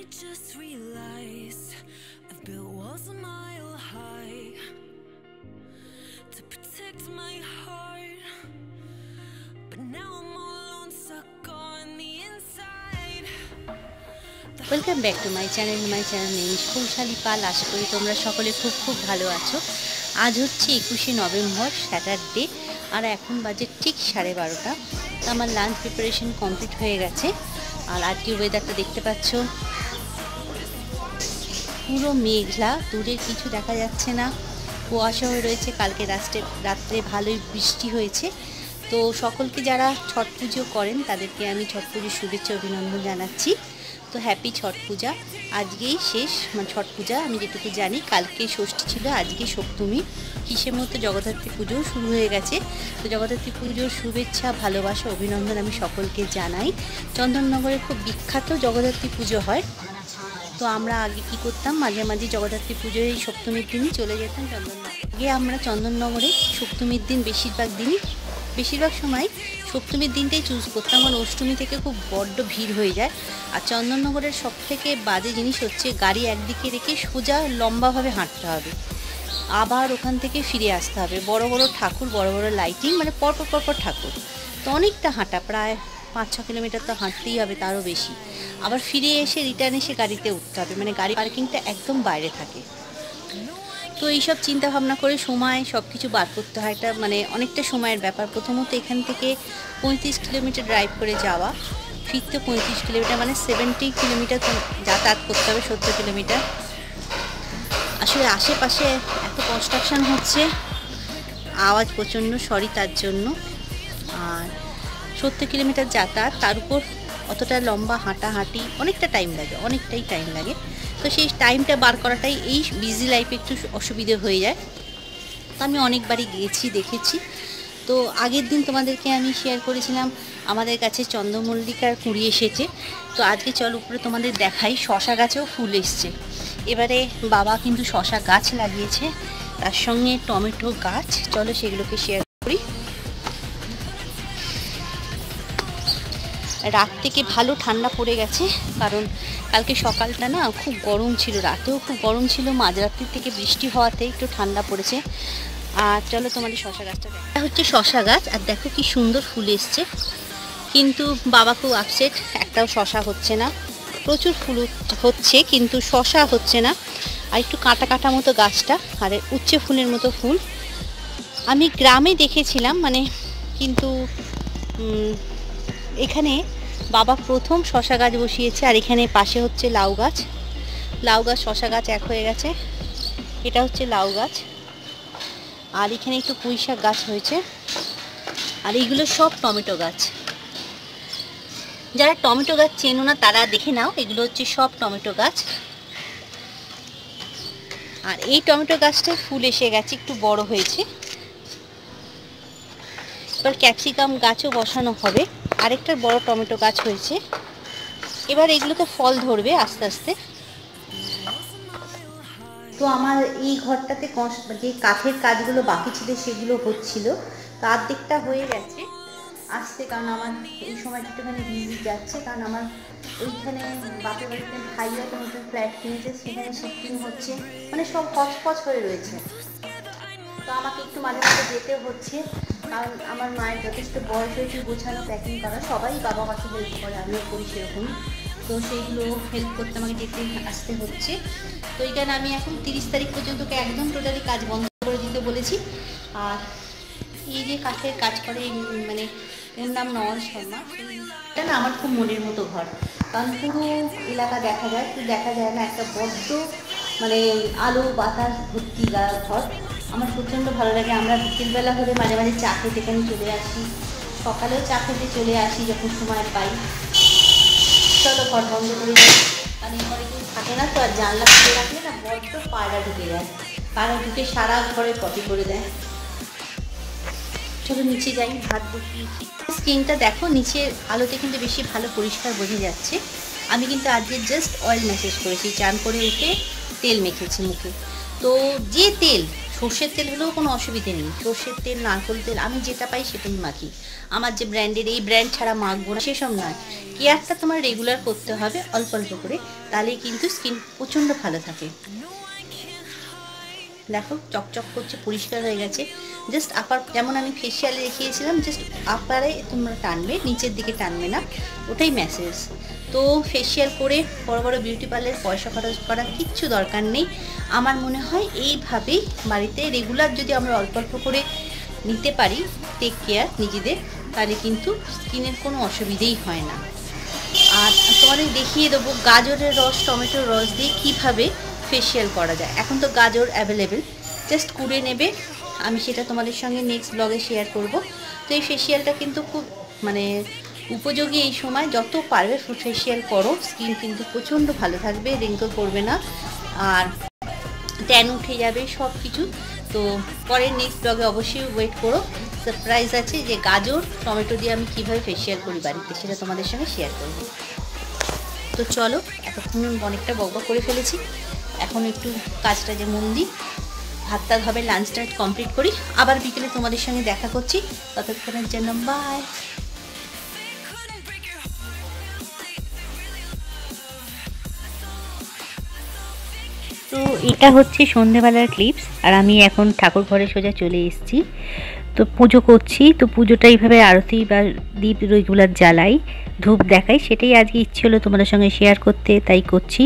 just realized I've built walls a mile high to protect my heart, but now I'm all alone, stuck on the inside. Welcome back to my channel name Kaushali Pal. আশা করি তোমরা সকলে খুব ভালো আছো। আজ হচ্ছে 21শে নভেম্বর, স্যাটারডে, আর এখন বাজে ঠিক 12:30। তো আমার লাঞ্চ প্রিপারেশন কমপ্লিট হয়ে গেছে। আর আজকে ওয়েদারটা দেখতে পাচ্ছ, পুরো মেঘলা, দূরে কিছু দেখা যাচ্ছে না, কুয়াশা হয়ে রয়েছে। কালকে রাত্রে ভালোই বৃষ্টি হয়েছে। তো সকলকে যারা ছট পুজো করেন তাদেরকে আমি ছট পুজোর শুভেচ্ছা অভিনন্দন জানাচ্ছি। তো হ্যাপি ছট পূজা। আজকেই শেষ ছট পূজা, আমি যেটুকু জানি। কালকে ষষ্ঠী ছিল, আজকে সপ্তমী। কিসের মতো জগদ্ধাত্রী পুজোও শুরু হয়ে গেছে। তো জগদ্ধাত্রী পুজোর শুভেচ্ছা, ভালোবাসা, অভিনন্দন আমি সকলকে জানাই। চন্দননগরে খুব বিখ্যাত জগদ্ধাত্রী পুজো হয়। তো আমরা আগে কি করতাম, মাঝে মাঝে জগদ্ধাত্রী পুজোয় এই সপ্তমীর দিনই চলে যেতাম চন্দননগর। আগে আমরা চন্দননগরে সপ্তমীর দিন বেশিরভাগ সময় সপ্তমীর দিনটাই চুজ করতাম, কারণ অষ্টমী থেকে খুব বড্ড ভিড় হয়ে যায়। আর চন্দননগরের সবথেকে বাজে জিনিস হচ্ছে গাড়ি একদিকে রেখে সোজা লম্বাভাবে হাঁটতে হবে, আবার ওখান থেকে ফিরে আসতে হবে। বড় বড় ঠাকুর, বড় বড় লাইটিং, মানে পরপর ঠাকুর। তো অনেকটা হাঁটা, প্রায় 5-6 কিলোমিটার তো হাঁটতেই হবে, তারও বেশি। আবার ফিরে এসে রিটার্ন এসে গাড়িতে উঠতে হবে, মানে গাড়ি পার্কিংটা একদম বাইরে থাকে। তো এইসব চিন্তা ভাবনা করে সময় সব কিছু বার করতে হয়, এটা মানে অনেকটা সময়ের ব্যাপার। প্রথমত এখান থেকে 35 কিলোমিটার ড্রাইভ করে যাওয়া, ফিরতে 35 কিলোমিটার, মানে 70 কিলোমিটার যাতায়াত করতে হবে, 70 কিলোমিটার। আসলে আশেপাশে এত কনস্ট্রাকশন হচ্ছে, আওয়াজ প্রচণ্ড, সরি তার জন্য। আর 70 কিলোমিটার যাতায়াত, তার উপর অতটা লম্বা হাঁটাহাঁটি, অনেকটাই টাইম লাগে। তো সেই টাইমটা বার করাটাই এই বিজি লাইফে একটু অসুবিধে হয়ে যায়। তো আমি অনেকবারই গিয়েছি, দেখেছি। তো আগের দিন তোমাদেরকে আমি শেয়ার করেছিলাম আমাদের কাছে চন্দ্রমল্লিকার কুঁড়ি এসেছে। তো আজকে চল উপরে তোমাদের দেখাই, শশা গাছেও ফুল এসছে। এবারে বাবা কিন্তু শশা গাছ লাগিয়েছে, তার সঙ্গে টমেটো গাছ। চলো সেগুলোকে শেয়ার করি। রাত থেকে ভালো ঠান্ডা পড়ে গেছে, কারণ কালকে সকালটা না খুব গরম ছিল, রাতেও খুব গরম ছিল, মাঝরাত্রির থেকে বৃষ্টি হওয়াতে একটু ঠান্ডা পড়েছে। আর চলো তোমাদের শশা গাছটা দেখো। এটা হচ্ছে শশা গাছ, আর দেখো কি সুন্দর ফুল এসছে। কিন্তু বাবা খুব আপসেট, একটাও শশা হচ্ছে না। প্রচুর ফুল হচ্ছে কিন্তু শশা হচ্ছে না। আর একটু কাটা মতো গাছটা, আর উচ্চে ফুলের মতো ফুল আমি গ্রামে দেখেছিলাম, মানে কিন্তু এখানে বাবা প্রথম শশা গাছ বসিয়েছে। আর এখানে পাশে হচ্ছে লাউ গাছ, শশা গাছ এক হয়ে গেছে। এটা হচ্ছে লাউ গাছ, আর এখানে একটু পুঁই শাক গাছ হয়েছে। আর এইগুলো সব টমেটো গাছ। যারা টমেটো গাছ চেনো না তারা দেখে নাও, এগুলো হচ্ছে সব টমেটো গাছ। আর এই টমেটো গাছটা ফুল এসে গেছে, একটু বড় হয়েছে। এবার ক্যাপসিকাম গাছও বসানো হবে। আরেকটা বড় টমেটো গাছ হয়েছে। এবার এগুলোতে ফল ধরবে আস্তে আস্তে। তো আমার এই ঘরটাতে যে কাঠের কাজগুলো বাকি ছিল সেগুলো হচ্ছিল, তো অর্ধেকটা হয়ে গেছে আসতে। কারণ আমার এই সময়টা একটুখানি বিজি যাচ্ছে, কারণ আমার ওইখানে বাপের বাড়িতে ভাইয়া নতুন ফ্ল্যাট কিনেছে, সেখানে শিফটিং হচ্ছে, মানে সব হচপচ হয়ে রয়েছে। তো আমাকে একটু মাঝে মাঝে যেতে হচ্ছে, কারণ আমার মায়ের যথেষ্ট বয়স হয়েছে, গোছানো প্যাকিং করা। সবাই বাবা মাকে হেল্প করে, আমিও করি সেরকম। তো সেইগুলো হেল্প করতে আমাকে যেতে আসতে হচ্ছে। তো এখানে আমি এখন 30 তারিখ পর্যন্ত একদম টোটালি কাজ বন্ধ করে দিতে বলেছি। আর এই যে কাঠের কাজ করে, মানে এর নাম নওয়াজ শর্মা, এটা না আমার খুব মনের মতো ঘর। কারণ পুরো এলাকা দেখা যায় না, একটা বড্ড মানে আলো বাতাস ভর্তি ঘর। আমার প্রচণ্ড ভালো লাগে। আমরা বিকেলবেলা হলে মাঝে মাঝে চা খেতে এখানে চলে আসি, সকালেও চা খেতে চলে আসি যখন সময় পাই। চলো ঘর বন্ধ করে যাই, কারণ এরপরে কেউ থাকে না তো। আর জানলা খুলে রাখলে না বড্ড পায়রা ঢুকে যায়, পায়রা ঢুকে সারা ঘরে পটি করে দেয়। চলো নিচে যাই, ভাত বসিয়েছি। স্কিনটা দেখো, নিচের আলোতে কিন্তু বেশি ভালো পরিষ্কার বোঝা যাচ্ছে। আমি কিন্তু আজকে জাস্ট অয়েল ম্যাসেজ করেছি, চান করে উঠে তেল মেখেছি মুখে। তো যে তেল সর্ষের তেল হলেও কোনো অসুবিধে নেই, সর্ষের তেল নারকেল তেল আমি যেটা পাই সেটাই মাখি। আমার যে ব্র্যান্ডের এই ব্র্যান্ড ছাড়া মাখবো না সেসব নয়, কেয়ারটা তোমার রেগুলার করতে হবে অল্প অল্প করে, তাহলেই কিন্তু স্কিন প্রচণ্ড ভালো থাকে। দেখো চকচক করছে, পরিষ্কার হয়ে গেছে। জাস্ট আপার, যেমন আমি ফেসিয়ালে দেখিয়েছিলাম, জাস্ট আপারে তোমরা টানবে, নিচের দিকে টানবে না, ওটাই ম্যাসেজ। তো ফেসিয়াল করে বড় বড় বিউটি পার্লারে পয়সা খরচ করার কিচ্ছু দরকার নেই। আমার মনে হয় এইভাবেই বাড়িতে রেগুলার যদি আমরা অল্প অল্প করে নিতে পারি টেক কেয়ার নিজেদের, তাহলে কিন্তু স্কিনের কোনো অসুবিধেই হয় না। আর তোমাদের দেখিয়ে দেবো গাজরের রস, টমেটোর রস দিয়ে কীভাবে ফেসিয়াল করা যায়। এখন তো গাজর অ্যাভেলেবেল, জাস্ট কুড়ে নেবে, আমি সেটা তোমাদের সঙ্গে নেক্সট ব্লগে শেয়ার করব। তো এই ফেসিয়ালটা কিন্তু খুব মানে উপযোগী, এই সময় যত পারবে ফুড ফেসিয়াল করো, স্কিন কিন্তু প্রচণ্ড ভালো থাকবে, রিঙ্কল করবে না, আর ট্যান উঠে যাবে সব কিছু। তো পরের নেক্সট ব্লগে অবশ্যই ওয়েট করো, সারপ্রাইজ আছে যে গাজর টমেটো দিয়ে আমি কীভাবে ফেসিয়াল করি বাড়িতে, সেটা তোমাদের সঙ্গে শেয়ার করব। তো চলো, এতক্ষণ অনেকটা বকবক করে ফেলেছি, এখন একটু কাজটা যে মন দিই, ভাতটা হবে, লাঞ্চটা কমপ্লিট করি, আবার বিকেলে তোমাদের সঙ্গে দেখা করছি। ততক্ষণের জন্য বাই। তো এটা হচ্ছে সন্ধেবেলার ক্লিপস, আর আমি এখন ঠাকুর ঘরে সোজা চলে এসেছি। তো পুজো করছি, তো পুজোটা এইভাবে আরতি বা দীপ রেগুলার জ্বালাই, ধূপ দেখাই, সেটাই আজকে ইচ্ছে হলো তোমাদের সঙ্গে শেয়ার করতে, তাই করছি।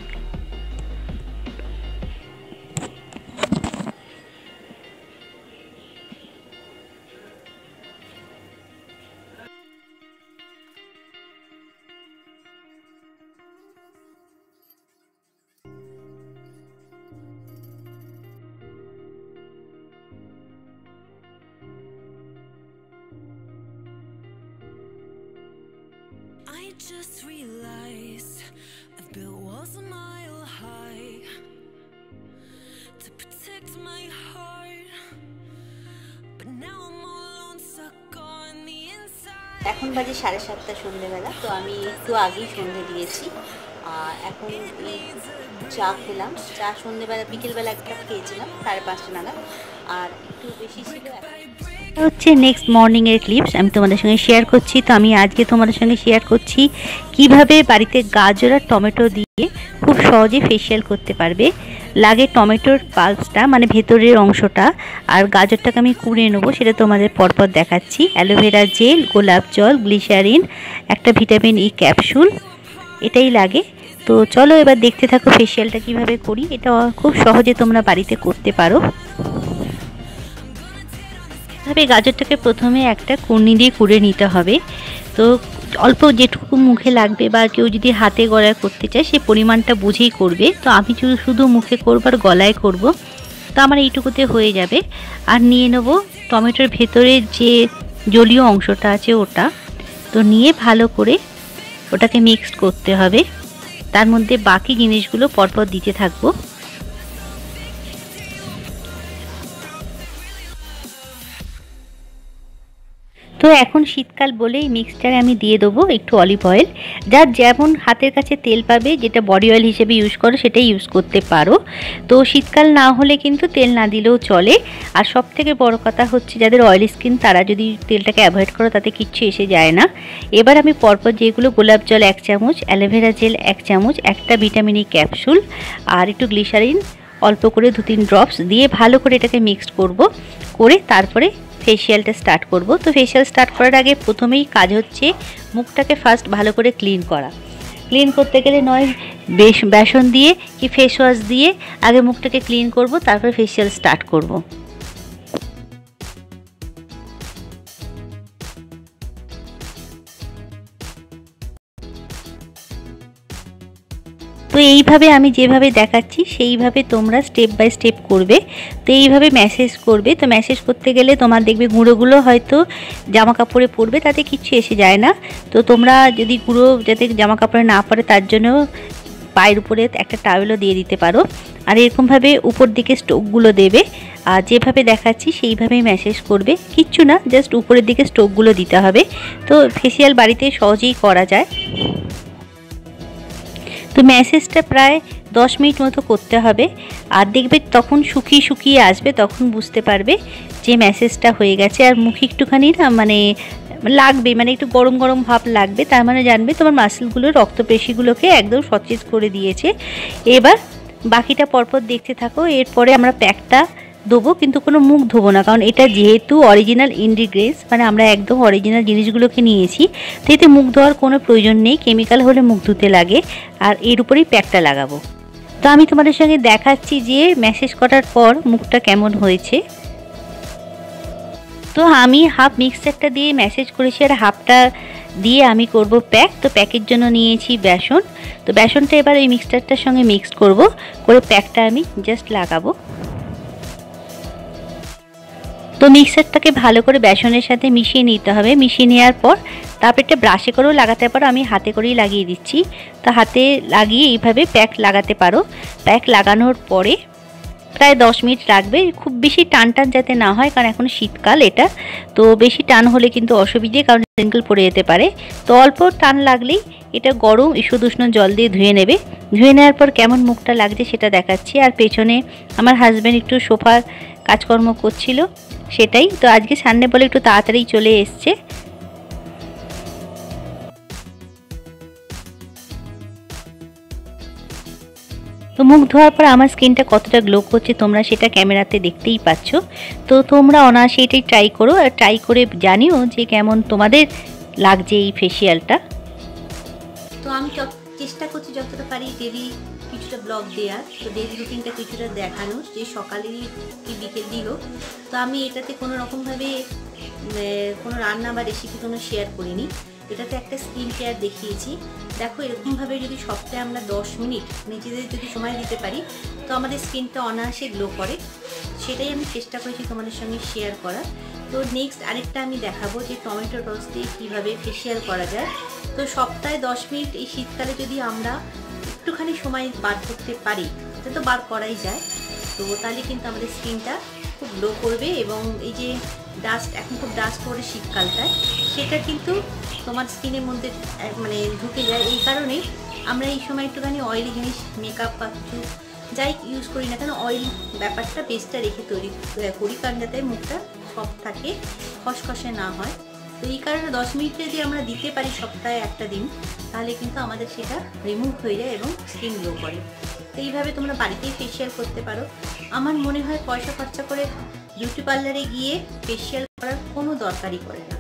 I just realized I've built walls a mile high to protect my heart, but now I'm all alone, stuck on the inside. এখন বাজে 7:30 সন্ধ্যেবেলা, তো আমি একটু আগেই সন্ধ্যে দিয়েছি, আর এখন চা খেলাম। চা সন্ধ্যেবেলা বিকেলবেলা একটা খেয়েছিলাম 5:30 নাগাদ, আর একটু বেশি ছিল। হচ্ছে নেক্সট মর্নিংয়ের ক্লিপস আমি তোমাদের সঙ্গে শেয়ার করছি। তো আমি আজকে তোমাদের সঙ্গে শেয়ার করছি কিভাবে বাড়িতে গাজর আর টমেটো দিয়ে খুব সহজে ফেসিয়াল করতে পারবে। লাগে টমেটোর পাল্পসটা, মানে ভেতরের অংশটা, আর গাজরটাকে আমি কুড়ে নেবো, সেটা তোমাদের পরপর দেখাচ্ছি। অ্যালোভেরা জেল, গোলাপ জল, গ্লিসারিন, একটা ভিটামিন ই ক্যাপসুল, এটাই লাগে। তো চলো এবার দেখতে থাকো ফেসিয়ালটা কিভাবে করি। এটা খুব সহজে তোমরা বাড়িতে করতে পারো। তবে গাজরটাকে প্রথমে একটা কুর্নি দিয়ে কুড়ে নিতে হবে। তো অল্প যেটুকু মুখে লাগবে, বা কেউ যদি হাতে গলায় করতে চায় সে পরিমাণটা বুঝেই করবে। তো আমি শুধু মুখে করবো আর গলায় করব, তো আমার এইটুকুতে হয়ে যাবে। আর নিয়ে নেব টমেটোর ভেতরে যে জলীয় অংশটা আছে ওটা, তো নিয়ে ভালো করে ওটাকে মিক্সড করতে হবে, তার মধ্যে বাকি জিনিসগুলো পরপর দিতে থাকবো। তো এখন শীতকাল বলে এই মিক্সচারে আমি দিয়ে দেবো একটু অলিভ অয়েল। যার যেমন হাতের কাছে তেল পাবে, যেটা বডি অয়েল হিসেবে ইউজ করো সেটাই ইউজ করতে পারো। তো শীতকাল না হলে কিন্তু তেল না দিলেও চলে। আর সব থেকে বড় কথা হচ্ছে যাদের অয়েলি স্কিন তারা যদি তেলটাকে অ্যাভয়েড করো তাতে কিচ্ছু এসে যায় না। এবার আমি পরপর যেগুলো, গোলাপ জল 1 চামচ, অ্যালোভেরা জেল 1 চামচ, একটা ভিটামিন ই ক্যাপসুল, আর একটু গ্লিসারিন অল্প করে 2-3 ড্রপস দিয়ে ভালো করে এটাকে মিক্সড করব, করে তারপরে ফেসিয়ালটা স্টার্ট করব। তো ফেসিয়াল স্টার্ট করার আগে প্রথমেই কাজ হচ্ছে মুখটাকে ফার্স্ট ভালো করে ক্লিন করা। ক্লিন করতে গেলে নয় বেসন দিয়ে কি ফেস ওয়াশ দিয়ে আগে মুখটাকে ক্লিন করব, তারপর ফেসিয়াল স্টার্ট করব। তো এইভাবে আমি যেভাবে দেখাচ্ছি সেইভাবে তোমরা স্টেপ বাই স্টেপ করবে। তো এইভাবে ম্যাসেজ করবে। তো ম্যাসেজ করতে গেলে তোমার দেখবে গুঁড়োগুলো হয়তো জামা কাপড়ে পড়বে, তাতে কিচ্ছু এসে যায় না। তো তোমরা যদি গুঁড়ো যাতে জামা কাপড়ে না পড়ে তার জন্য পায়ের উপরে একটা টাওয়েলও দিয়ে দিতে পারো। আর এরকমভাবে উপর দিকে স্ট্রোকগুলো দেবে, আর যেভাবে দেখাচ্ছি সেইভাবেই ম্যাসেজ করবে। কিচ্ছু না, জাস্ট উপরের দিকে স্ট্রোকগুলো দিতে হবে। তো ফেসিয়াল বাড়িতে সহজেই করা যায়। তো ম্যাসেজটা প্রায় 10 মিনিট মতো করতে হবে। আর দেখবে তখন শুকিয়ে শুকিয়ে আসবে, তখন বুঝতে পারবে যে ম্যাসেজটা হয়ে গেছে। আর মুখে একটুখানি না মানে লাগবে, মানে একটু গরম গরম ভাব লাগবে, তার মানে জানবে তোমার মাসেলগুলো রক্তপেশিগুলোকে একদম সতেজ করে দিয়েছে। এবার বাকিটা পরপর দেখতে থাকো। এরপরে আমরা প্যাকটা দেবো, কিন্তু কোনো মুখ ধোবো না, কারণ এটা যেহেতু অরিজিনাল ইনগ্রিডিয়েন্টস, মানে আমরা একদম অরিজিনাল জিনিসগুলোকে নিয়েছি, তো এতে মুখ ধোয়ার কোনো প্রয়োজন নেই। কেমিক্যাল হলে মুখ ধুতে লাগে, আর এর উপরেই প্যাকটা লাগাবো। তো আমি তোমাদের সঙ্গে দেখাচ্ছি যে ম্যাসেজ করার পর মুখটা কেমন হয়েছে। তো আমি হাফ মিক্সচারটা দিয়ে ম্যাসেজ করেছি, আর হাফটা দিয়ে আমি করব প্যাক। তো প্যাকের জন্য নিয়েছি বেসন। তো বেসনটা এবার এই মিক্সচারটার সঙ্গে মিক্স করব, করে প্যাকটা আমি জাস্ট লাগাবো। তো মিক্সারটাকে ভালো করে বেসনের সাথে মিশিয়ে নিতে হবে। মিশিয়ে নেওয়ার পর তারপর একটা ব্রাশে করেও লাগাতে পারো, আমি হাতে করেই লাগিয়ে দিচ্ছি। তো হাতে লাগিয়ে এইভাবে প্যাক লাগাতে পারো। প্যাক লাগানোর পরে প্রায় 10 মিনিট রাখবে, খুব বেশি টান টান যাতে না হয়, কারণ এখন শীতকাল এটা, তো বেশি টান হলে কিন্তু অসুবিধে, কারণ রিঙ্কেল পড়ে যেতে পারে। তো অল্প টান লাগলেই এটা গরম ঈষদুষ্ণ জল দিয়ে ধুয়ে নেবে। ধুয়ে নেওয়ার পর কেমন মুখটা লাগছে সেটা দেখাচ্ছি। আর পেছনে আমার হাজব্যান্ড একটু সোফার কাজকর্ম করছিল, সেটাই। তো আজকে সানডে বলে একটু তাড়াতাড়ি চলে এসছে। তো মুখ ধোয়ার পর আমার স্কিনটা কতটা গ্লো করছে তোমরা সেটা ক্যামেরাতে দেখতেই পাচ্ছ। তো তোমরা অনায়াসে এটাই ট্রাই করো, আর ট্রাই করে জানিও যে কেমন তোমাদের লাগছে এই ফেসিয়ালটা। তো আমি চেষ্টা করছি যতটা পারি ডেলি কিছুটা ব্লগ দেওয়ার, তো ডেলি রুটিনটা কিছুটা দেখানো, যে সকালেরই কি বিকেল দিই হোক। তো আমি এটাতে কোনো রকমভাবে কোনো রান্না বা রেসিপি কোনো শেয়ার করিনি, এটাতে একটা স্কিন কেয়ার দেখিয়েছি। দেখো এরকমভাবে যদি সপ্তাহে আমরা 10 মিনিট নিজেদের যদি সময় দিতে পারি, তো আমাদের স্কিনটা অনায়াসে গ্লো করে। সেটাই আমি চেষ্টা করেছি তোমাদের সঙ্গে শেয়ার করার। তো নেক্সট আরেকটা আমি দেখাবো যে টমেটো রস দিয়ে কীভাবে ফেসিয়াল করা যায়। তো সপ্তাহে 10 মিনিট এই শীতকালে যদি আমরা একটুখানি সময় বার করতে পারি, এটা তো বার করাই যায়, তো তাহলে কিন্তু আমাদের স্কিনটা খুব গ্লো করবে। এবং এই যে ডাস্ট, এখন খুব ডাস্ট পড়ে শীতকালটায়, সেটা কিন্তু তোমার স্কিনের মধ্যে মানে ঢুকে যায়। এই কারণেই আমরা এই সময় একটুখানি অয়েলি জিনিস, মেকআপ বা কিছু যাই ইউজ করি না কেন, অয়েল ব্যাপারটা বেসটা রেখে তৈরি করি, কারণ যাতে মুখটা সফট থাকে, খসখসে না হয়। তো এই কারণে 10 মিনিট যদি আমরা দিতে পারি সপ্তাহে একটা দিন, তাহলে কিন্তু আমাদের সেটা রিমুভ হয়ে যায় এবং স্কিন গ্লো করে। তো এইভাবে তোমরা বাড়িতেই ফেসিয়াল করতে পারো। আমার মনে হয় পয়সা খরচা করে বিউটি পার্লারে গিয়ে ফেসিয়াল করার কোনো দরকারই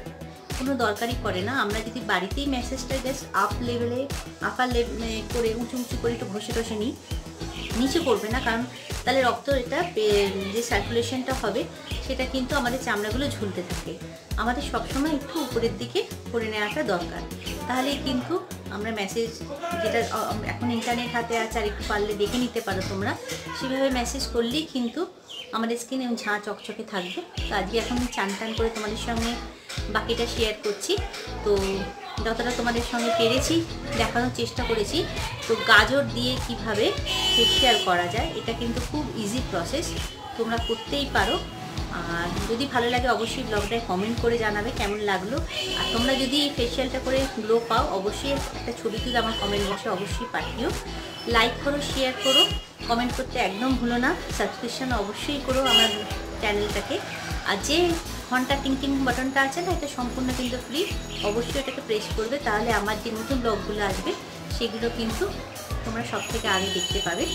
পড়ে না। আমরা যদি বাড়িতেই ম্যাসেজটা জাস্ট আপার লেভেলে করে উঁচু করে একটু ঘষে টষে নিই, নিচে করবে না, কারণ তাহলে রক্ত এটা যে সার্কুলেশনটা হবে সেটা কিন্তু আমাদের চামড়াগুলো ঝুলতে থাকে। আমাদের সবসময় একটু উপরের দিকে করে নেওয়াটা দরকার, তাহলে কিন্তু আমরা ম্যাসেজ, যেটা এখন ইন্টারনেট হাতে আছে আর একটু পারলে দেখে নিতে পারো তোমরা, সেভাবে ম্যাসেজ করলেই কিন্তু আমাদের স্কিন এবং ঝাঁ চকচকে থাকবে। তো আজকে এখন চান করে তোমাদের সঙ্গে বাকিটা শেয়ার করছি। তো যতটা তোমাদের সঙ্গে পেরেছি দেখানোর চেষ্টা করেছি। তো গাজর দিয়ে কিভাবে ফেসিয়াল করা যায়, এটা কিন্তু খুব ইজি প্রসেস, তোমরা করতেই পারো। আর যদি ভালো লাগে অবশ্যই ব্লগটায় কমেন্ট করে জানাবে কেমন লাগলো। আর তোমরা যদি এই ফেসিয়ালটা করে গ্লো পাও, অবশ্যই একটা ছবি তুলে আমার কমেন্ট বক্সে অবশ্যই পাঠিও। লাইক করো, শেয়ার করো, কমেন্ট করতে একদম ভুলো না। সাবস্ক্রিপশন অবশ্যই করো আমার চ্যানেলটাকে। আর যে ঘন্টা টিং বাটনটা আছে না, এটা সম্পূর্ণ কিন্তু ফ্রি, অবশ্যই এটাকে প্রেস করবে, তাহলে আমার যে নতুন ব্লগগুলো আসবে সেগুলো কিন্তু তোমরা সব থেকে আগে দেখতে পাবে।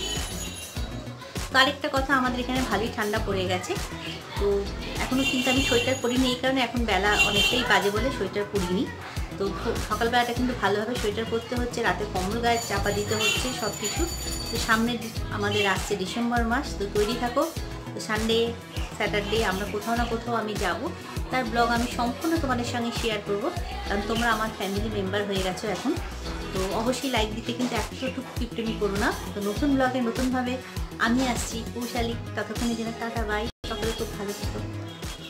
তো আরেকটা কথা, আমাদের এখানে ভালোই ঠান্ডা পড়ে গেছে। তো এখনও কিন্তু আমি সোয়েটার পরিনি, এই কারণে এখন বেলা অনেকটাই বাজে বলে সোয়েটার পরিনি। তো সকালবেলাটা কিন্তু ভালোভাবে সোয়েটার পরতে হচ্ছে, রাতে কম্বল গায়ে চাপা দিতে হচ্ছে সব কিছু। তো সামনে আমাদের আসছে ডিসেম্বর মাস, তো তৈরি থাকো। তো সানডে স্যাটারডে আমরা কোথাও না কোথাও আমি যাব, তার ব্লগ আমি সম্পূর্ণ তোমাদের সঙ্গে শেয়ার করব, কারণ তোমরা আমার ফ্যামিলি মেম্বার হয়ে গেছো এখন। তো অবশ্যই লাইক দিতে কিন্তু একটু কিপটেমি করো না। তো নতুন ব্লগে নতুনভাবে আমি আসছি, পৌশালী। ততক্ষণের জন্য টাটা, বাই, সকলে খুব ভালো থেকো।